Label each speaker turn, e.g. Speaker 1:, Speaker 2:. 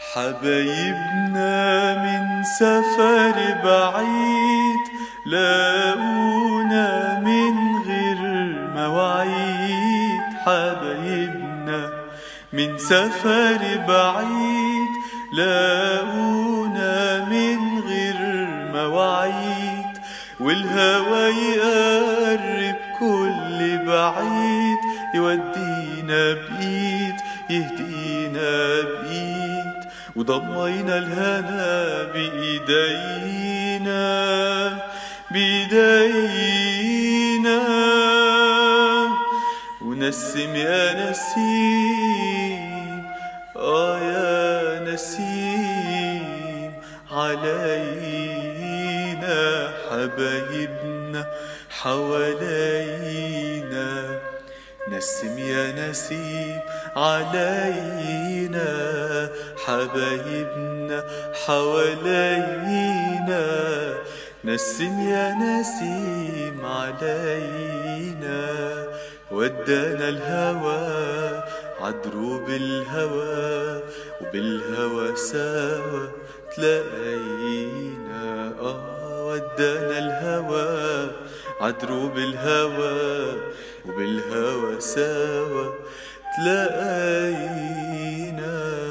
Speaker 1: حبايبنا من سفر بعيد لاقونا من غير مواعيد. حبايبنا من سفر بعيد لاقونا من غير مواعيد، والهوى يقرب كل بعيد، يودينا بإيد يهدينا بإيد، وضمينا الهنا بإيدينا بإيدينا. ونسم يا نسيم يا نسيم علينا، حبايبنا حوالينا. نسم يا نسيم علينا، حبايبنا حوالينا. نسم يا نسيم علينا، ودانا الهوى عدروب الهوى، وبالهوى سوا تلاقينا. ودانا الهوى عدروب الهوى، وبالهوى سوا تلاقينا.